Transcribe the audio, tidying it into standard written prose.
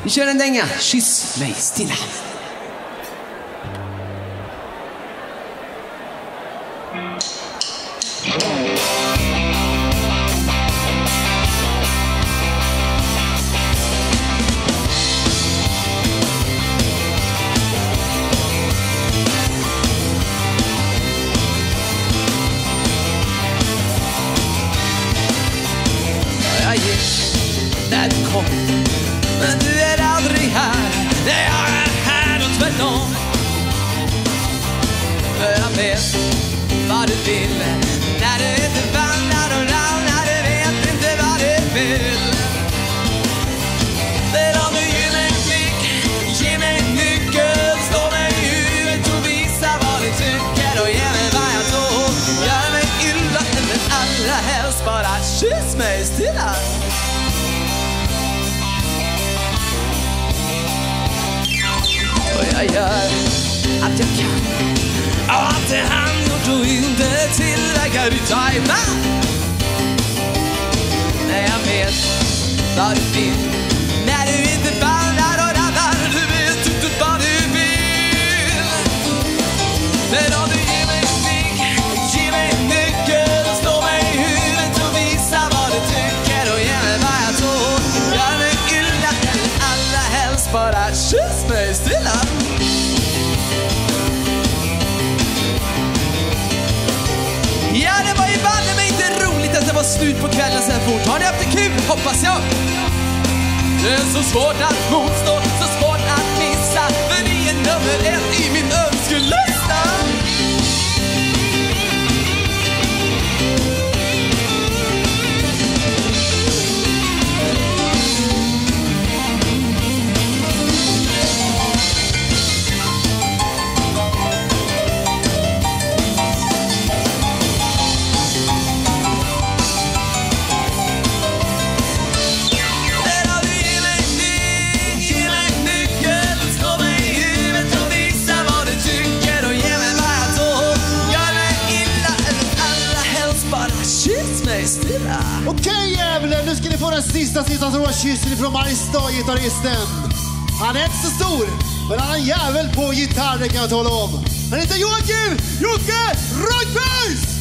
Vi kör en dänga. Kyss mig stilla. Jag gick när du kom, men du är aldrig här. Nej, jag är här och tvärtom. Jag vet vad du vill när du inte vandrar och ramlar. Du vet inte vad du vill. Men om du ger mig en blick, ge mig en nyckel, slå mig i huvudet och visa vad du tycker och ge mig vad jag tror. Gör mig illa, men allra helst bara kyss mig stilla. Och jag gör att jag kan, och allt det han gjort och inte tillägga ditt tajma. Nej, jag vet vad du vill när du inte bandar och raddar. Du vet inte vad du vill. Men om du ger mig en blick, ge mig en nyckel, slå mig i huvudet och visa vad du tycker och ge mig vad jag tror. Gör mig illa, eller allra helst bara kyss mig stilla. Ja, det var ju banne mig inte roligt att det var slut på kvällen sen fort. Har ni haft det kul, hoppas jag. Det är så svårt att motstå, så svårt att missa, för ni är nummer 1 i min önskelista. Okej, jävlar, nu ska ni få den sista stora kyssen ifrån Mariestad-gitarristen. Han är inte så stor, men han är en jävel på gitarr, det kan jag tala om. Han heter Joakim Jocke Röjkvist!